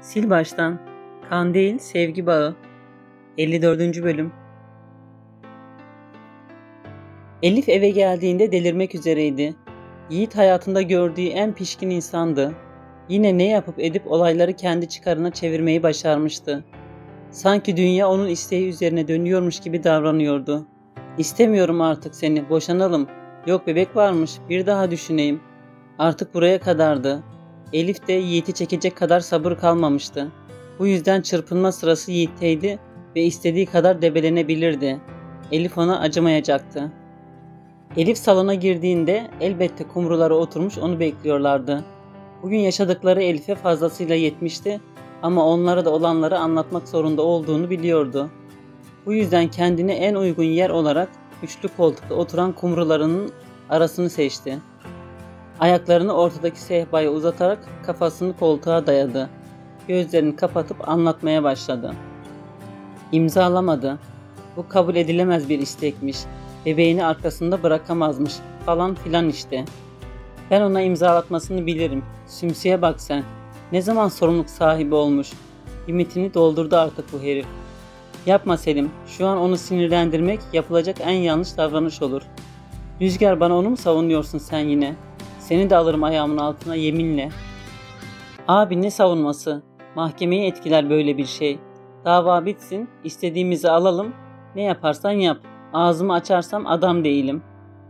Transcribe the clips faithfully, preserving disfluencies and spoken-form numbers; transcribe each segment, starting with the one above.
Sil baştan. Kan değil, sevgi bağı. elli dördüncü bölüm. Elif eve geldiğinde delirmek üzereydi. Yiğit hayatında gördüğü en pişkin insandı. Yine ne yapıp edip olayları kendi çıkarına çevirmeyi başarmıştı. Sanki dünya onun isteği üzerine dönüyormuş gibi davranıyordu. İstemiyorum artık seni, boşanalım. Yok bebek varmış, bir daha düşüneyim. Artık buraya kadardı. Elif de Yiğit'i çekecek kadar sabır kalmamıştı. Bu yüzden çırpınma sırası Yiğit'teydi ve istediği kadar debelenebilirdi. Elif ona acımayacaktı. Elif salona girdiğinde elbette kumruları oturmuş onu bekliyorlardı. Bugün yaşadıkları Elif'e fazlasıyla yetmişti ama onlara da olanları anlatmak zorunda olduğunu biliyordu. Bu yüzden kendine en uygun yer olarak üçlü koltukta oturan kumrularının arasını seçti. Ayaklarını ortadaki sehpaya uzatarak kafasını koltuğa dayadı. Gözlerini kapatıp anlatmaya başladı. İmzalamadı. Bu kabul edilemez bir istekmiş. Bebeğini arkasında bırakamazmış falan filan işte. Ben ona imzalatmasını bilirim. Sümsüye bak sen. Ne zaman sorumluluk sahibi olmuş. Limitini doldurdu artık bu herif. Yapma Selim. Şu an onu sinirlendirmek yapılacak en yanlış davranış olur. Rüzgar, bana onu mu savunuyorsun sen yine? Seni de alırım ayağımın altına yeminle. Abi ne savunması? Mahkemeyi etkiler böyle bir şey. Dava bitsin, istediğimizi alalım. Ne yaparsan yap. Ağzımı açarsam adam değilim.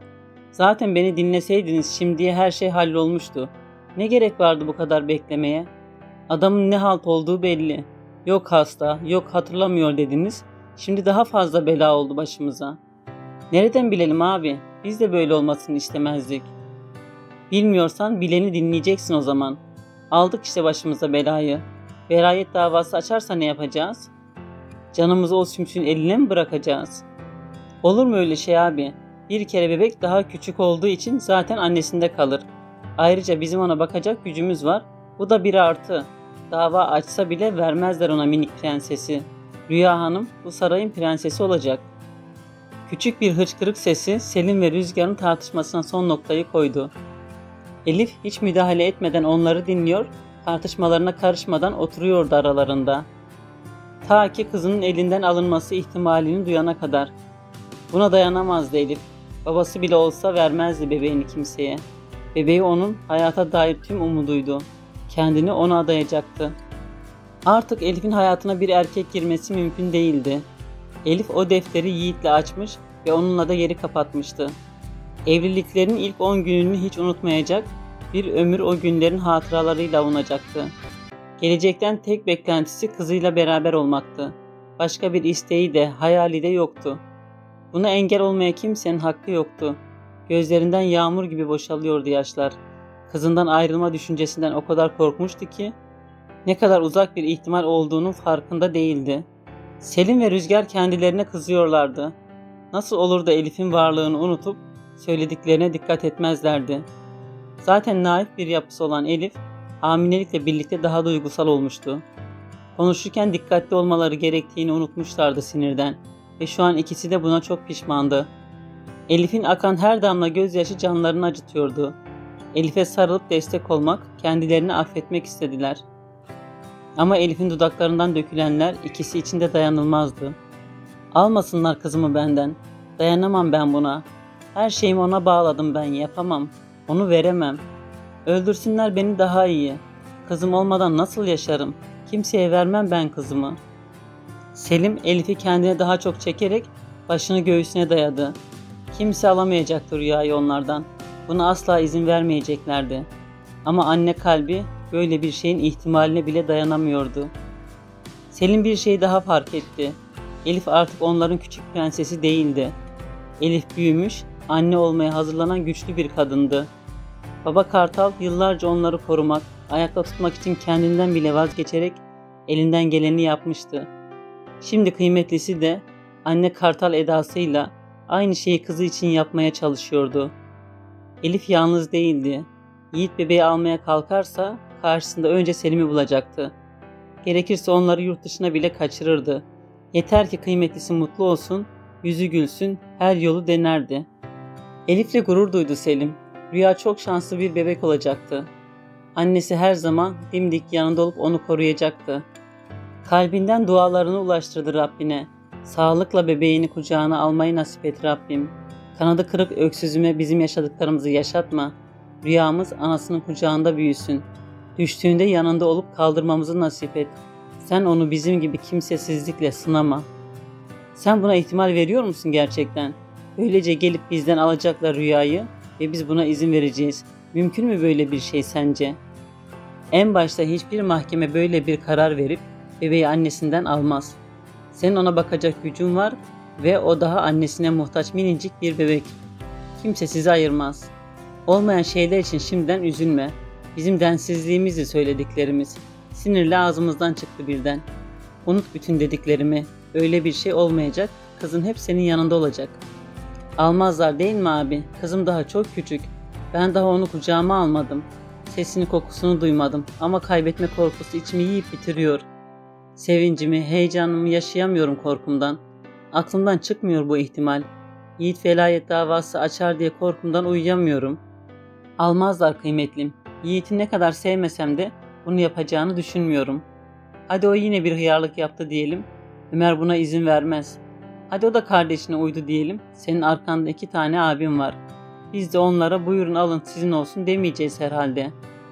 Zaten beni dinleseydiniz şimdiye her şey hallolmuştu. Ne gerek vardı bu kadar beklemeye? Adamın ne halt olduğu belli. Yok hasta, yok hatırlamıyor dediniz. Şimdi daha fazla bela oldu başımıza. Nereden bilelim abi? Biz de böyle olmasını istemezdik. Bilmiyorsan bileni dinleyeceksin o zaman. Aldık işte başımıza belayı. Velayet davası açarsa ne yapacağız? Canımızı o sümsün eline mi bırakacağız? Olur mu öyle şey abi? Bir kere bebek daha küçük olduğu için zaten annesinde kalır. Ayrıca bizim ona bakacak gücümüz var. Bu da bir artı. Dava açsa bile vermezler ona minik prensesi. Rüya Hanım bu sarayın prensesi olacak. Küçük bir hıçkırık sesi Selim ve Rüzgar'ın tartışmasına son noktayı koydu. Elif hiç müdahale etmeden onları dinliyor, tartışmalarına karışmadan oturuyordu aralarında. Ta ki kızının elinden alınması ihtimalini duyana kadar. Buna dayanamazdı Elif. Babası bile olsa vermezdi bebeğini kimseye. Bebeği onun hayata dair tüm umuduydu. Kendini ona adayacaktı. Artık Elif'in hayatına bir erkek girmesi mümkün değildi. Elif o defteri Yiğit'le açmış ve onunla da yeri kapatmıştı. Evliliklerin ilk on gününü hiç unutmayacak, bir ömür o günlerin hatıralarıyla avunacaktı. Gelecekten tek beklentisi kızıyla beraber olmaktı. Başka bir isteği de, hayali de yoktu. Buna engel olmaya kimsenin hakkı yoktu. Gözlerinden yağmur gibi boşalıyordu yaşlar. Kızından ayrılma düşüncesinden o kadar korkmuştu ki, ne kadar uzak bir ihtimal olduğunun farkında değildi. Selim ve Rüzgar kendilerine kızıyorlardı. Nasıl olur da Elif'in varlığını unutup söylediklerine dikkat etmezlerdi. Zaten naif bir yapısı olan Elif, hamilelikle birlikte daha duygusal olmuştu. Konuşurken dikkatli olmaları gerektiğini unutmuşlardı sinirden ve şu an ikisi de buna çok pişmandı. Elif'in akan her damla gözyaşı canlarını acıtıyordu. Elif'e sarılıp destek olmak, kendilerini affetmek istediler. Ama Elif'in dudaklarından dökülenler ikisi için de dayanılmazdı. Almasınlar kızımı benden. Dayanamam ben buna. Her şeyimi ona bağladım ben, yapamam. Onu veremem. Öldürsünler beni daha iyi. Kızım olmadan nasıl yaşarım? Kimseye vermem ben kızımı. Selim Elif'i kendine daha çok çekerek başını göğsüne dayadı. Kimse alamayacaktı Rüya'yı onlardan. Buna asla izin vermeyeceklerdi. Ama anne kalbi böyle bir şeyin ihtimaline bile dayanamıyordu. Selim bir şey daha fark etti. Elif artık onların küçük prensesi değildi. Elif büyümüş, anne olmaya hazırlanan güçlü bir kadındı. Baba Kartal yıllarca onları korumak, ayakta tutmak için kendinden bile vazgeçerek elinden geleni yapmıştı. Şimdi kıymetlisi de anne Kartal edasıyla aynı şeyi kızı için yapmaya çalışıyordu. Elif yalnız değildi. Yiğit bebeği almaya kalkarsa karşısında önce Selim'i bulacaktı. Gerekirse onları yurt dışına bile kaçırırdı. Yeter ki kıymetlisi mutlu olsun, yüzü gülsün, her yolu denerdi. Elif'le gurur duydu Selim. Rüya çok şanslı bir bebek olacaktı. Annesi her zaman dimdik yanında olup onu koruyacaktı. Kalbinden dualarını ulaştırdı Rabbine. Sağlıkla bebeğini kucağına almayı nasip et Rabbim. Kanadı kırık öksüzüme bizim yaşadıklarımızı yaşatma. Rüyamız anasının kucağında büyüsün. Düştüğünde yanında olup kaldırmamızı nasip et. Sen onu bizim gibi kimsesizlikle sınama. Sen buna ihtimal veriyor musun gerçekten? Böylece gelip bizden alacaklar rüyayı ve biz buna izin vereceğiz. Mümkün mü böyle bir şey sence? En başta hiçbir mahkeme böyle bir karar verip bebeği annesinden almaz. Senin ona bakacak gücün var ve o daha annesine muhtaç minicik bir bebek. Kimse sizi ayırmaz. Olmayan şeyler için şimdiden üzülme. Bizim densizliğimizdi söylediklerimiz. Sinirle ağzımızdan çıktı birden. Unut bütün dediklerimi. Öyle bir şey olmayacak. Kızın hep senin yanında olacak. Almazlar değil mi abi? Kızım daha çok küçük. Ben daha onu kucağıma almadım. Sesini kokusunu duymadım ama kaybetme korkusu içimi yiyip bitiriyor. Sevincimi, heyecanımı yaşayamıyorum korkumdan. Aklımdan çıkmıyor bu ihtimal. Yiğit velayet davası açar diye korkumdan uyuyamıyorum. Almazlar kıymetlim. Yiğit'i ne kadar sevmesem de bunu yapacağını düşünmüyorum. Hadi o yine bir hıyarlık yaptı diyelim. Ömer buna izin vermez. Hadi o da kardeşine uydu diyelim. Senin arkanda iki tane abim var. Biz de onlara buyurun alın sizin olsun demeyeceğiz herhalde.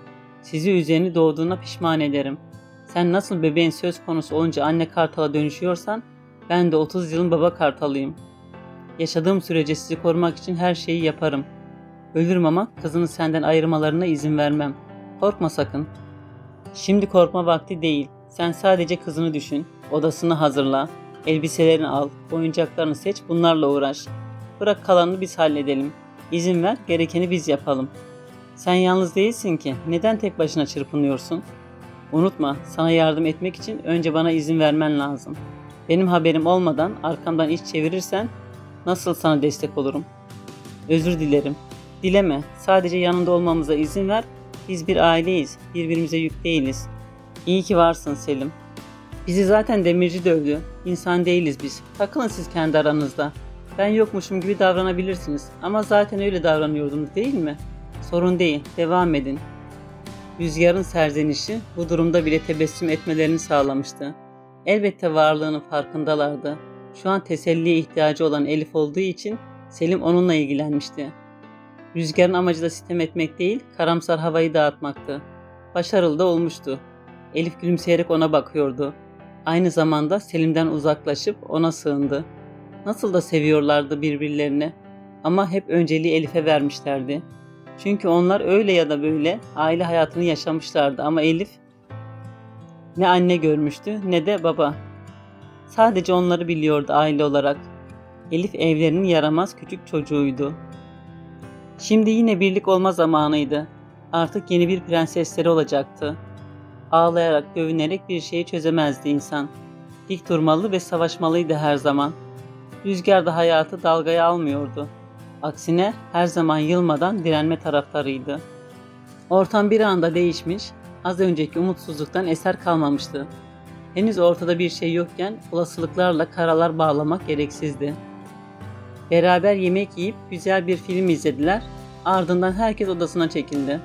Sizi üzerine doğduğuna pişman ederim. Sen nasıl bebeğin söz konusu olunca anne kartala dönüşüyorsan ben de otuz yılın baba kartalıyım. Yaşadığım sürece sizi korumak için her şeyi yaparım. Ölürüm ama kızını senden ayırmalarına izin vermem. Korkma sakın. Şimdi korkma vakti değil. Sen sadece kızını düşün. Odasını hazırla. Elbiselerini al. Oyuncaklarını seç. Bunlarla uğraş. Bırak kalanını biz halledelim. İzin ver. Gerekeni biz yapalım. Sen yalnız değilsin ki. Neden tek başına çırpınıyorsun? Unutma. Sana yardım etmek için önce bana izin vermen lazım. Benim haberim olmadan arkamdan iş çevirirsen nasıl sana destek olurum? Özür dilerim. Dileme. Sadece yanında olmamıza izin ver. Biz bir aileyiz. Birbirimize yük değiliz. İyi ki varsın Selim. Bizi zaten demirci dövdü. İnsan değiliz biz. Takılın siz kendi aranızda. Ben yokmuşum gibi davranabilirsiniz. Ama zaten öyle davranıyordunuz değil mi? Sorun değil. Devam edin. Rüzgarın serzenişi bu durumda bile tebessüm etmelerini sağlamıştı. Elbette varlığının farkındalardı. Şu an teselliye ihtiyacı olan Elif olduğu için Selim onunla ilgilenmişti. Rüzgarın amacı da sitem etmek değil, karamsar havayı dağıtmaktı. Başarılı da olmuştu. Elif gülümseyerek ona bakıyordu. Aynı zamanda Selim'den uzaklaşıp ona sığındı. Nasıl da seviyorlardı birbirlerini. Ama hep önceliği Elif'e vermişlerdi. Çünkü onlar öyle ya da böyle aile hayatını yaşamışlardı ama Elif ne anne görmüştü ne de baba. Sadece onları biliyordu aile olarak. Elif evlerinin yaramaz küçük çocuğuydu. Şimdi yine birlik olma zamanıydı. Artık yeni bir prensesleri olacaktı. Ağlayarak, dövünerek bir şeyi çözemezdi insan. Dik durmalı ve savaşmalıydı her zaman. Rüzgar da hayatı dalgaya almıyordu. Aksine her zaman yılmadan direnme taraftarıydı. Ortam bir anda değişmiş, az önceki umutsuzluktan eser kalmamıştı. Henüz ortada bir şey yokken olasılıklarla karalar bağlamak gereksizdi. Beraber yemek yiyip güzel bir film izlediler, ardından herkes odasına çekildi.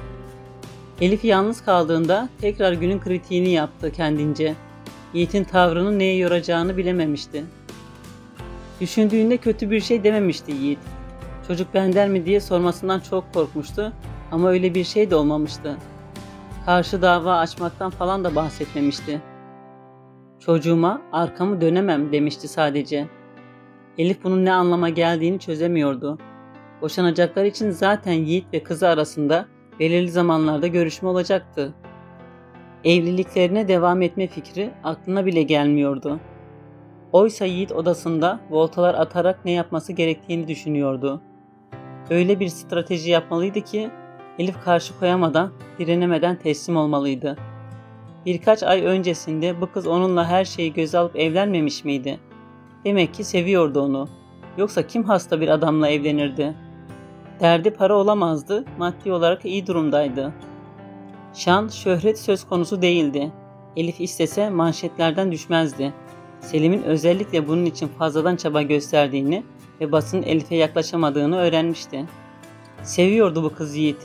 Elif yalnız kaldığında tekrar günün kritiğini yaptı kendince. Yiğit'in tavrını neye yoracağını bilememişti. Düşündüğünde kötü bir şey dememişti Yiğit. Çocuk benden mi diye sormasından çok korkmuştu ama öyle bir şey de olmamıştı. Karşı dava açmaktan falan da bahsetmemişti. Çocuğuma arkamı dönemem demişti sadece. Elif bunun ne anlama geldiğini çözemiyordu. Boşanacaklar için zaten Yiğit ve kızı arasında belirli zamanlarda görüşme olacaktı. Evliliklerine devam etme fikri aklına bile gelmiyordu. Oysa Yiğit odasında voltalar atarak ne yapması gerektiğini düşünüyordu. Öyle bir strateji yapmalıydı ki Elif karşı koyamadan, direnemeden teslim olmalıydı. Birkaç ay öncesinde bu kız onunla her şeyi göze alıp evlenmemiş miydi? Demek ki seviyordu onu. Yoksa kim hasta bir adamla evlenirdi? Derdi para olamazdı, maddi olarak iyi durumdaydı. Şan, şöhret söz konusu değildi. Elif istese manşetlerden düşmezdi. Selim'in özellikle bunun için fazladan çaba gösterdiğini ve basının Elif'e yaklaşamadığını öğrenmişti. Seviyordu bu kız Yiğit'i.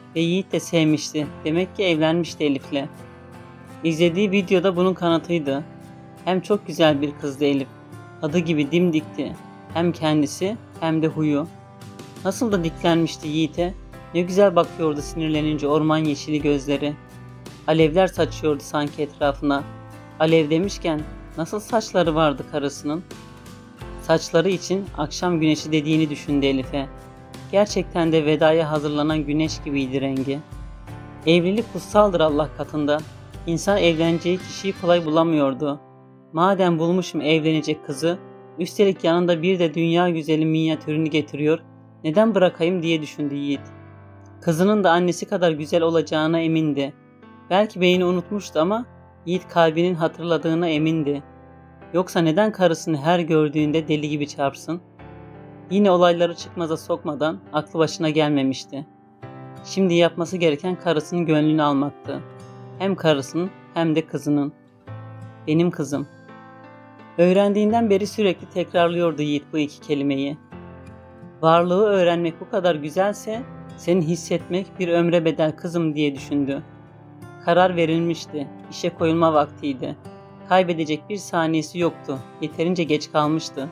Ve Yiğit de sevmişti. Demek ki evlenmişti Elif'le. İzlediği videoda bunun kanıtıydı. Hem çok güzel bir kızdı Elif. Adı gibi dimdikti. Hem kendisi hem de huyu. Nasıl da diklenmişti Yiğit'e. Ne güzel bakıyordu sinirlenince orman yeşili gözleri. Alevler saçıyordu sanki etrafına. Alev demişken nasıl saçları vardı karısının. Saçları için akşam güneşi dediğini düşündü Elif'e. Gerçekten de vedaya hazırlanan güneş gibiydi rengi. Evlilik kutsaldır Allah katında. İnsan evleneceği kişiyi kolay bulamıyordu. Madem bulmuşum evlenecek kızı, üstelik yanında bir de dünya güzeli minyatürünü getiriyor, neden bırakayım diye düşündü Yiğit. Kızının da annesi kadar güzel olacağına emindi. Belki beyni unutmuştu ama Yiğit kalbinin hatırladığına emindi. Yoksa neden karısını her gördüğünde deli gibi çarpsın? Yine olayları çıkmaza sokmadan aklı başına gelmemişti. Şimdi yapması gereken karısının gönlünü almaktı. Hem karısının hem de kızının. Benim kızım. Öğrendiğinden beri sürekli tekrarlıyordu Yiğit bu iki kelimeyi. Varlığı öğrenmek bu kadar güzelse seni hissetmek bir ömre bedel kızım diye düşündü. Karar verilmişti. İşe koyulma vaktiydi. Kaybedecek bir saniyesi yoktu. Yeterince geç kalmıştı.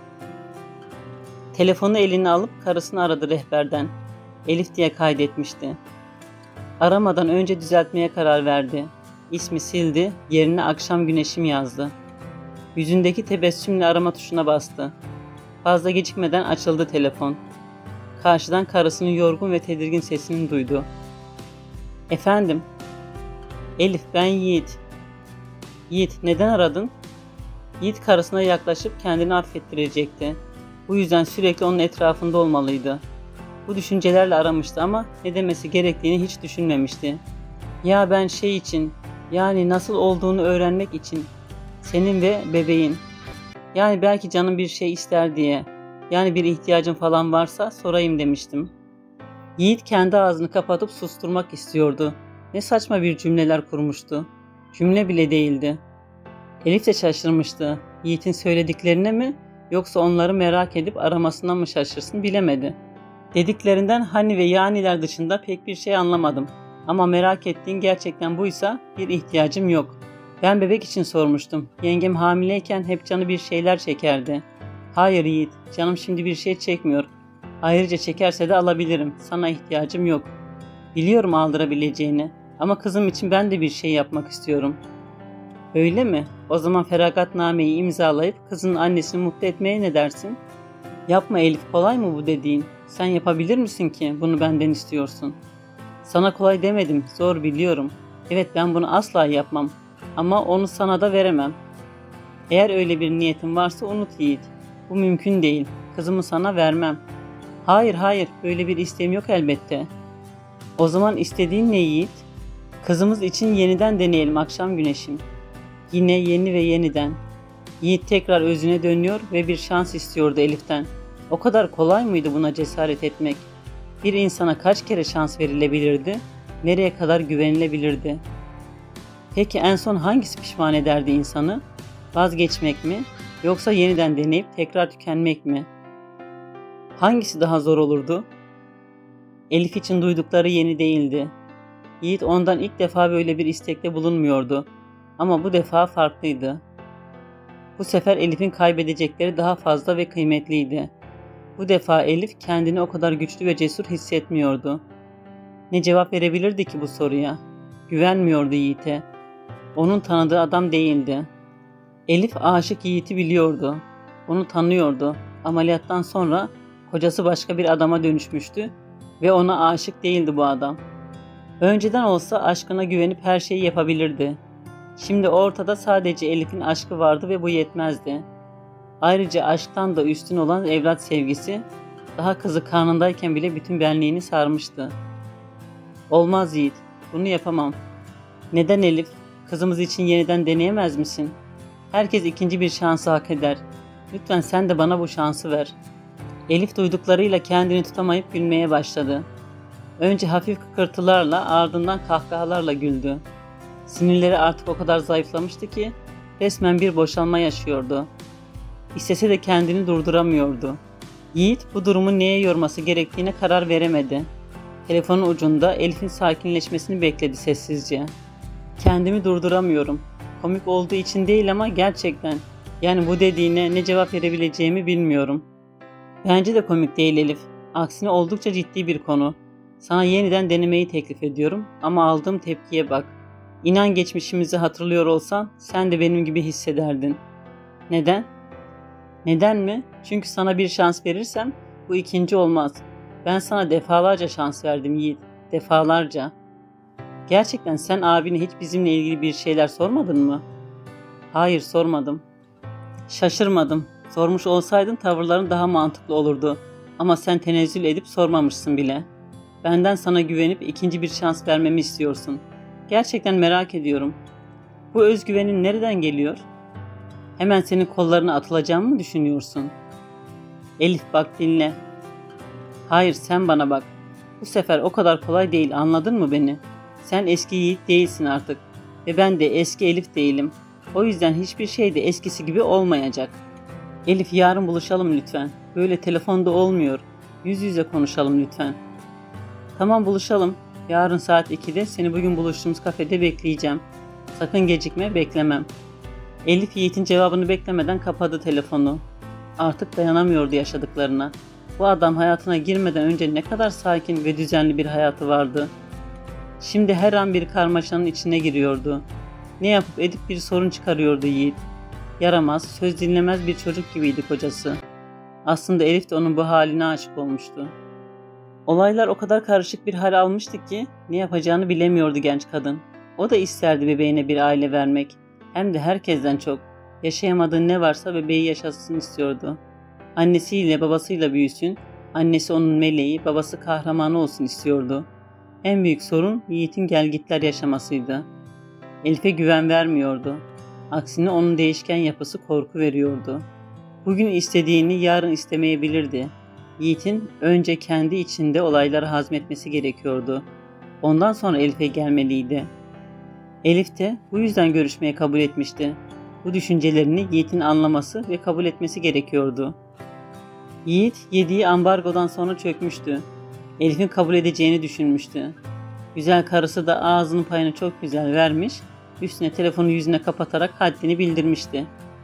Telefonu eline alıp karısını aradı rehberden. Elif diye kaydetmişti. Aramadan önce düzeltmeye karar verdi. İsmi sildi, yerine akşam güneşim yazdı. Yüzündeki tebessümle arama tuşuna bastı. Fazla gecikmeden açıldı telefon. Karşıdan karısının yorgun ve tedirgin sesini duydu. Efendim? Elif, ben Yiğit. Yiğit, neden aradın? Yiğit karısına yaklaşıp kendini affettirecekti. Bu yüzden sürekli onun etrafında olmalıydı. Bu düşüncelerle aramıştı ama ne demesi gerektiğini hiç düşünmemişti. Ya ben şey için, yani nasıl olduğunu öğrenmek için, senin ve bebeğin. Yani belki canım bir şey ister diye, yani bir ihtiyacın falan varsa sorayım demiştim. Yiğit kendi ağzını kapatıp susturmak istiyordu. Ne saçma bir cümleler kurmuştu. Cümle bile değildi. Elif de şaşırmıştı. Yiğit'in söylediklerine mi yoksa onları merak edip aramasına mı şaşırsın bilemedi. Dediklerinden hani ve yaniler dışında pek bir şey anlamadım. Ama merak ettiğin gerçekten buysa bir ihtiyacım yok. Ben bebek için sormuştum. Yengem hamileyken hep canı bir şeyler çekerdi. Hayır Yiğit, canım şimdi bir şey çekmiyor. Ayrıca çekerse de alabilirim. Sana ihtiyacım yok. Biliyorum aldırabileceğini. Ama kızım için ben de bir şey yapmak istiyorum. Öyle mi? O zaman feragatnameyi imzalayıp kızının annesini mutlu etmeye ne dersin? Yapma Elif, kolay mı bu dediğin? Sen yapabilir misin ki bunu benden istiyorsun? Sana kolay demedim, zor biliyorum. Evet, ben bunu asla yapmam. Ama onu sana da veremem. Eğer öyle bir niyetin varsa unut Yiğit. Bu mümkün değil. Kızımı sana vermem. Hayır hayır, böyle bir isteğim yok elbette. O zaman istediğin ne Yiğit? Kızımız için yeniden deneyelim akşam güneşim. Yine yeni ve yeniden. Yiğit tekrar özüne dönüyor ve bir şans istiyordu Elif'ten. O kadar kolay mıydı buna cesaret etmek? Bir insana kaç kere şans verilebilirdi? Nereye kadar güvenilebilirdi? Peki en son hangisi pişman ederdi insanı? Vazgeçmek mi? Yoksa yeniden deneyip tekrar tükenmek mi? Hangisi daha zor olurdu? Elif için duydukları yeni değildi. Yiğit ondan ilk defa böyle bir istekte bulunmuyordu. Ama bu defa farklıydı. Bu sefer Elif'in kaybedecekleri daha fazla ve kıymetliydi. Bu defa Elif kendini o kadar güçlü ve cesur hissetmiyordu. Ne cevap verebilirdi ki bu soruya? Güvenmiyordu Yiğit'e. Onun tanıdığı adam değildi. Elif aşık Yiğit'i biliyordu. Onu tanıyordu. Ameliyattan sonra kocası başka bir adama dönüşmüştü ve ona aşık değildi bu adam. Önceden olsa aşkına güvenip her şeyi yapabilirdi. Şimdi ortada sadece Elif'in aşkı vardı ve bu yetmezdi. Ayrıca aşktan da üstün olan evlat sevgisi, daha kızı karnındayken bile bütün benliğini sarmıştı. Olmaz Yiğit, bunu yapamam. Neden Elif? Kızımız için yeniden deneyemez misin? Herkes ikinci bir şansı hak eder. Lütfen sen de bana bu şansı ver. Elif duyduklarıyla kendini tutamayıp gülmeye başladı. Önce hafif kıkırtılarla, ardından kahkahalarla güldü. Sinirleri artık o kadar zayıflamıştı ki resmen bir boşalma yaşıyordu. İstese de kendini durduramıyordu. Yiğit bu durumu neye yorması gerektiğine karar veremedi. Telefonun ucunda Elif'in sakinleşmesini bekledi sessizce. Kendimi durduramıyorum. Komik olduğu için değil ama gerçekten. Yani bu dediğine ne cevap verebileceğimi bilmiyorum. Bence de komik değil Elif. Aksine oldukça ciddi bir konu. Sana yeniden denemeyi teklif ediyorum ama aldığım tepkiye bak. İnan geçmişimizi hatırlıyor olsan sen de benim gibi hissederdin. Neden? Neden mi? Çünkü sana bir şans verirsem bu ikinci olmaz. Ben sana defalarca şans verdim Yiğit. Defalarca. Gerçekten sen abine hiç bizimle ilgili bir şeyler sormadın mı? Hayır, sormadım. Şaşırmadım. Sormuş olsaydın tavırların daha mantıklı olurdu. Ama sen tenezzül edip sormamışsın bile. Benden sana güvenip ikinci bir şans vermemi istiyorsun. Gerçekten merak ediyorum. Bu özgüvenin nereden geliyor? Hemen senin kollarına atılacağımı mı düşünüyorsun? Elif bak dinle. Hayır, sen bana bak. Bu sefer o kadar kolay değil, anladın mı beni? Sen eski Yiğit değilsin artık. Ve ben de eski Elif değilim. O yüzden hiçbir şey de eskisi gibi olmayacak. Elif, yarın buluşalım lütfen. Böyle telefonda olmuyor. Yüz yüze konuşalım lütfen. Tamam, buluşalım. Yarın saat ikide seni bugün buluştuğumuz kafede bekleyeceğim. Sakın gecikme, beklemem. Elif Yiğit'in cevabını beklemeden kapadı telefonu. Artık dayanamıyordu yaşadıklarına. Bu adam hayatına girmeden önce ne kadar sakin ve düzenli bir hayatı vardı. Şimdi her an bir karmaşanın içine giriyordu. Ne yapıp edip bir sorun çıkarıyordu Yiğit. Yaramaz, söz dinlemez bir çocuk gibiydi kocası. Aslında Elif de onun bu haline aşık olmuştu. Olaylar o kadar karışık bir hal almıştı ki ne yapacağını bilemiyordu genç kadın. O da isterdi bebeğine bir aile vermek. Hem de herkesten çok. Yaşayamadığı ne varsa bebeği yaşasın istiyordu. Annesiyle babasıyla büyüsün, annesi onun meleği, babası kahramanı olsun istiyordu. En büyük sorun Yiğit'in gelgitler yaşamasıydı. Elif'e güven vermiyordu. Aksine onun değişken yapısı korku veriyordu. Bugün istediğini yarın istemeyebilirdi. Yiğit'in önce kendi içinde olayları hazmetmesi gerekiyordu. Ondan sonra Elif'e gelmeliydi. Elif de bu yüzden görüşmeye kabul etmişti. Bu düşüncelerini Yiğit'in anlaması ve kabul etmesi gerekiyordu. Yiğit yediği ambargodan sonra çökmüştü. Elif'in kabul edeceğini düşünmüştü. Güzel karısı da ağzının payını çok güzel vermiş, üstüne telefonu yüzüne kapatarak haddini bildirmişti.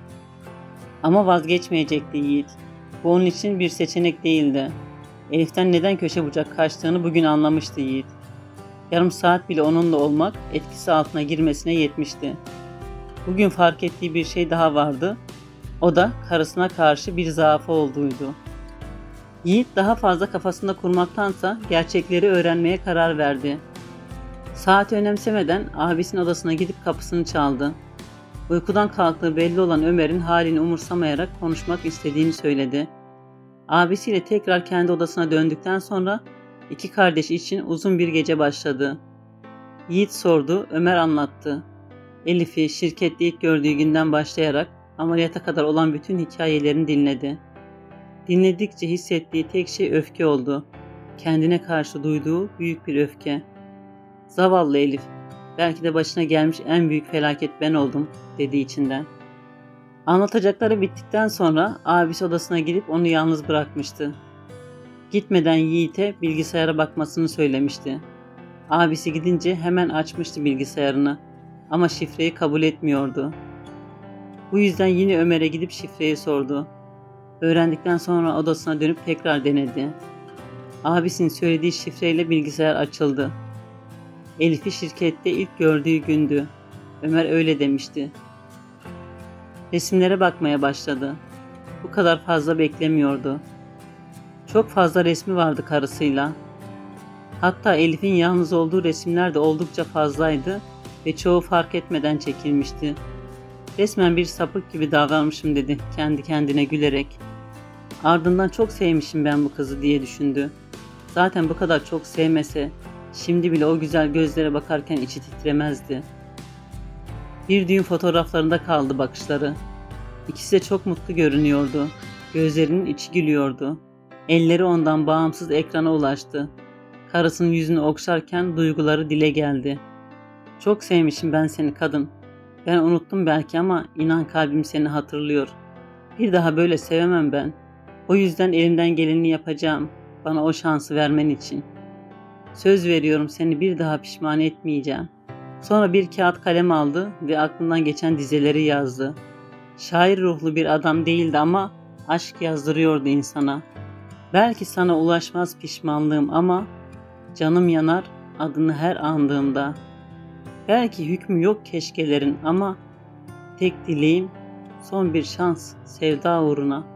Ama vazgeçmeyecekti Yiğit. Bu onun için bir seçenek değildi. Elif'ten neden köşe bucak kaçtığını bugün anlamıştı Yiğit. Yarım saat bile onunla olmak etkisi altına girmesine yetmişti. Bugün fark ettiği bir şey daha vardı. O da karısına karşı bir zaafı olduğuydu. Yiğit daha fazla kafasında kurmaktansa gerçekleri öğrenmeye karar verdi. Saati önemsemeden abisinin odasına gidip kapısını çaldı. Uykudan kalktığı belli olan Ömer'in halini umursamayarak konuşmak istediğini söyledi. Abisiyle tekrar kendi odasına döndükten sonra iki kardeş için uzun bir gece başladı. Yiğit sordu, Ömer anlattı. Elif'i şirkette ilk gördüğü günden başlayarak ameliyata kadar olan bütün hikayelerini dinledi. Dinledikçe hissettiği tek şey öfke oldu. Kendine karşı duyduğu büyük bir öfke. Zavallı Elif, belki de başına gelmiş en büyük felaket ben oldum, dedi içinden. Anlatacakları bittikten sonra abisi odasına gidip onu yalnız bırakmıştı. Gitmeden Yiğit'e bilgisayara bakmasını söylemişti. Abisi gidince hemen açmıştı bilgisayarını ama şifreyi kabul etmiyordu. Bu yüzden yine Ömer'e gidip şifreyi sordu. Öğrendikten sonra odasına dönüp tekrar denedi. Abisinin söylediği şifreyle bilgisayar açıldı. Elif'i şirkette ilk gördüğü gündü. Ömer öyle demişti. Resimlere bakmaya başladı. Bu kadar fazla beklemiyordu. Çok fazla resmi vardı karısıyla. Hatta Elif'in yalnız olduğu resimler de oldukça fazlaydı ve çoğu fark etmeden çekilmişti. Resmen bir sapık gibi davranmışım dedi kendi kendine gülerek. Ardından çok sevmişim ben bu kızı diye düşündü. Zaten bu kadar çok sevmese şimdi bile o güzel gözlere bakarken içi titremezdi. Bir düğün fotoğraflarında kaldı bakışları. İkisi de çok mutlu görünüyordu. Gözlerinin içi gülüyordu. Elleri ondan bağımsız ekrana ulaştı. Karısının yüzünü okşarken duyguları dile geldi. Çok sevmişim ben seni kadın. Ben unuttum belki ama inan kalbim seni hatırlıyor. Bir daha böyle sevemem ben. O yüzden elimden geleni yapacağım. Bana o şansı vermen için. Söz veriyorum seni bir daha pişman etmeyeceğim. Sonra bir kağıt kalem aldı ve aklından geçen dizeleri yazdı. Şair ruhlu bir adam değildi ama aşk yazdırıyordu insana. Belki sana ulaşmaz pişmanlığım ama canım yanar adını her andığımda. Belki hükmü yok keşkelerin ama tek dileğim son bir şans sevda uğruna.